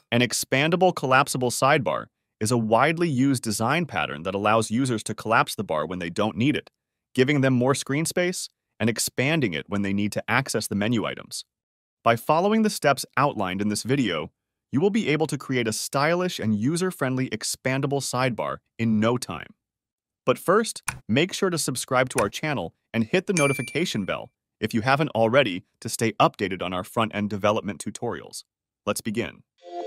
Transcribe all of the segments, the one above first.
An expandable collapsible sidebar is a widely used design pattern that allows users to collapse the bar when they don't need it, giving them more screen space and expanding it when they need to access the menu items. By following the steps outlined in this video, you will be able to create a stylish and user-friendly expandable sidebar in no time. But first, make sure to subscribe to our channel and hit the notification bell if you haven't already to stay updated on our front-end development tutorials. Let's begin.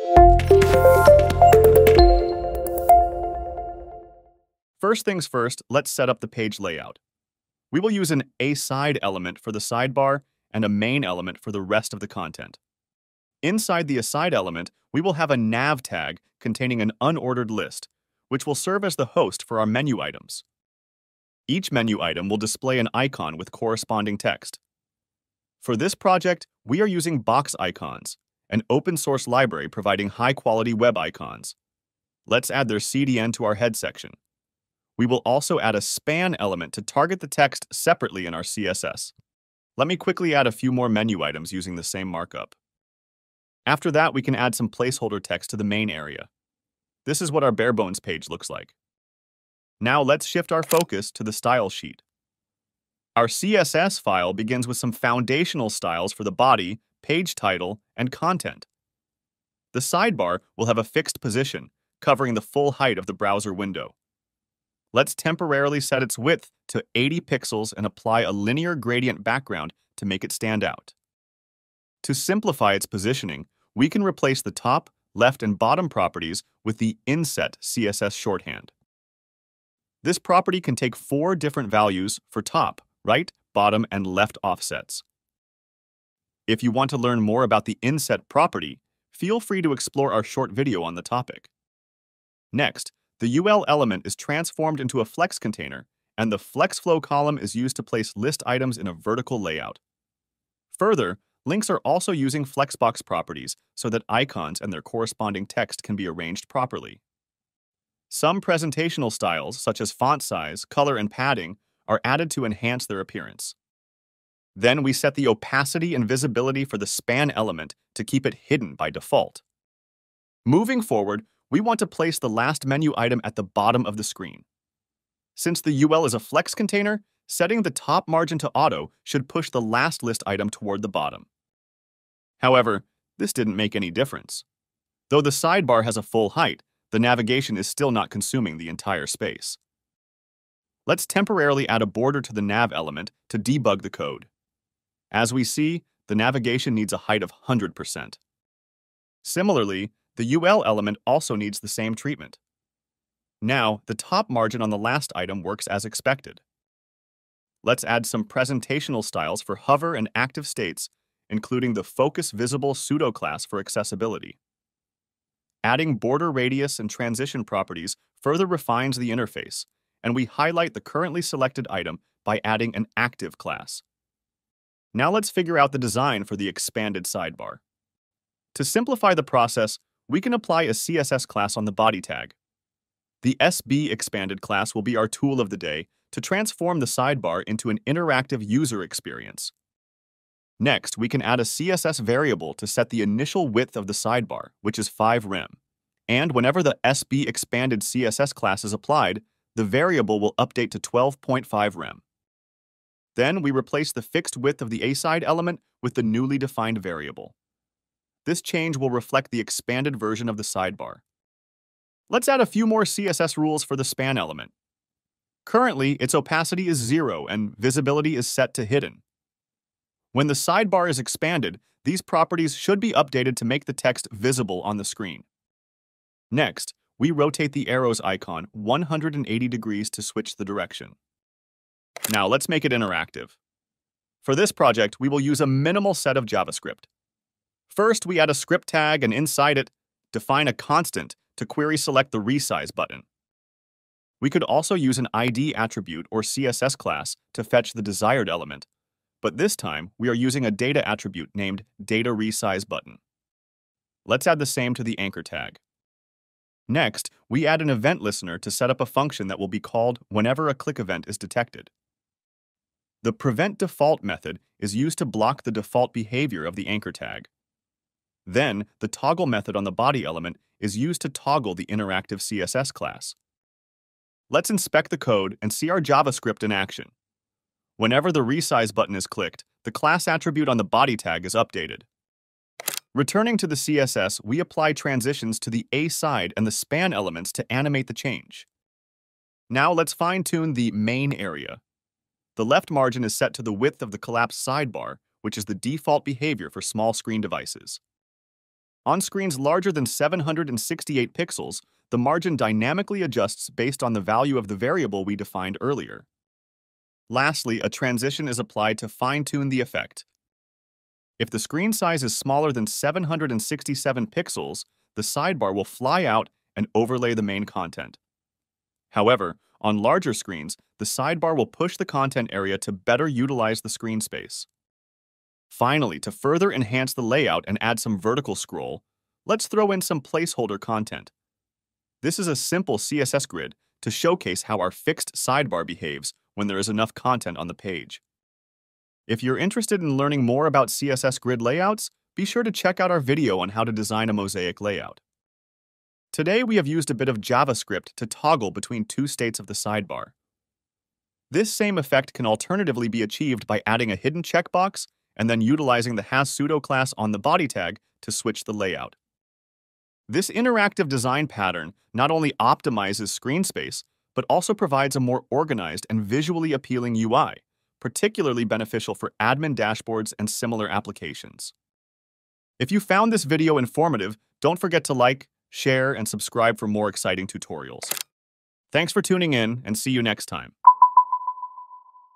First things first, let's set up the page layout. We will use an aside element for the sidebar and a main element for the rest of the content. Inside the aside element, we will have a nav tag containing an unordered list, which will serve as the host for our menu items. Each menu item will display an icon with corresponding text. For this project, we are using Box Icons, an open-source library providing high-quality web icons. Let's add their CDN to our head section. We will also add a span element to target the text separately in our CSS. Let me quickly add a few more menu items using the same markup. After that, we can add some placeholder text to the main area. This is what our barebones page looks like. Now let's shift our focus to the style sheet. Our CSS file begins with some foundational styles for the body, page title, and content. The sidebar will have a fixed position, covering the full height of the browser window. Let's temporarily set its width to 80 pixels and apply a linear gradient background to make it stand out. To simplify its positioning, we can replace the top, left, and bottom properties with the inset CSS shorthand. This property can take 4 different values for top, right, bottom, and left offsets. If you want to learn more about the inset property, feel free to explore our short video on the topic. Next, the UL element is transformed into a flex container, and the FlexFlow column is used to place list items in a vertical layout. Further, links are also using Flexbox properties so that icons and their corresponding text can be arranged properly. Some presentational styles, such as font size, color, and padding, are added to enhance their appearance. Then we set the opacity and visibility for the span element to keep it hidden by default. Moving forward, we want to place the last menu item at the bottom of the screen. Since the UL is a flex container, setting the top margin to auto should push the last list item toward the bottom. However, this didn't make any difference. Though the sidebar has a full height, the navigation is still not consuming the entire space. Let's temporarily add a border to the nav element to debug the code. As we see, the navigation needs a height of 100%. Similarly, the UL element also needs the same treatment. Now, the top margin on the last item works as expected. Let's add some presentational styles for hover and active states, including the focus visible pseudo-class for accessibility. Adding border radius and transition properties further refines the interface, and we highlight the currently selected item by adding an active class. Now let's figure out the design for the expanded sidebar. To simplify the process, we can apply a CSS class on the body tag. The SB expanded class will be our tool of the day to transform the sidebar into an interactive user experience. Next, we can add a CSS variable to set the initial width of the sidebar, which is 5 rem. And whenever the SB expanded CSS class is applied, the variable will update to 12.5 rem. Then we replace the fixed width of the aside element with the newly defined variable. This change will reflect the expanded version of the sidebar. Let's add a few more CSS rules for the span element. Currently, its opacity is 0 and visibility is set to hidden. When the sidebar is expanded, these properties should be updated to make the text visible on the screen. Next, we rotate the arrows icon 180 degrees to switch the direction. Now let's make it interactive. For this project, we will use a minimal set of JavaScript. First, we add a script tag and inside it, define a constant to query select the resize button. We could also use an ID attribute or CSS class to fetch the desired element, but this time we are using a data attribute named data resize button. Let's add the same to the anchor tag. Next, we add an event listener to set up a function that will be called whenever a click event is detected. The prevent default method is used to block the default behavior of the anchor tag. Then, the toggle method on the body element is used to toggle the interactive CSS class. Let's inspect the code and see our JavaScript in action. Whenever the resize button is clicked, the class attribute on the body tag is updated. Returning to the CSS, we apply transitions to the A-side and the span elements to animate the change. Now let's fine-tune the main area. The left margin is set to the width of the collapsed sidebar, which is the default behavior for small screen devices. On screens larger than 768 pixels, the margin dynamically adjusts based on the value of the variable we defined earlier. Lastly, a transition is applied to fine-tune the effect. If the screen size is smaller than 767 pixels, the sidebar will fly out and overlay the main content. However, on larger screens, the sidebar will push the content area to better utilize the screen space. Finally, to further enhance the layout and add some vertical scroll, let's throw in some placeholder content. This is a simple CSS grid to showcase how our fixed sidebar behaves when there is enough content on the page. If you're interested in learning more about CSS grid layouts, be sure to check out our video on how to design a mosaic layout. Today, we have used a bit of JavaScript to toggle between two states of the sidebar. This same effect can alternatively be achieved by adding a hidden checkbox and then utilizing the has_pseudo class on the body tag to switch the layout. This interactive design pattern not only optimizes screen space, but also provides a more organized and visually appealing UI, particularly beneficial for admin dashboards and similar applications. If you found this video informative, don't forget to like, share, and subscribe for more exciting tutorials. Thanks for tuning in, and see you next time.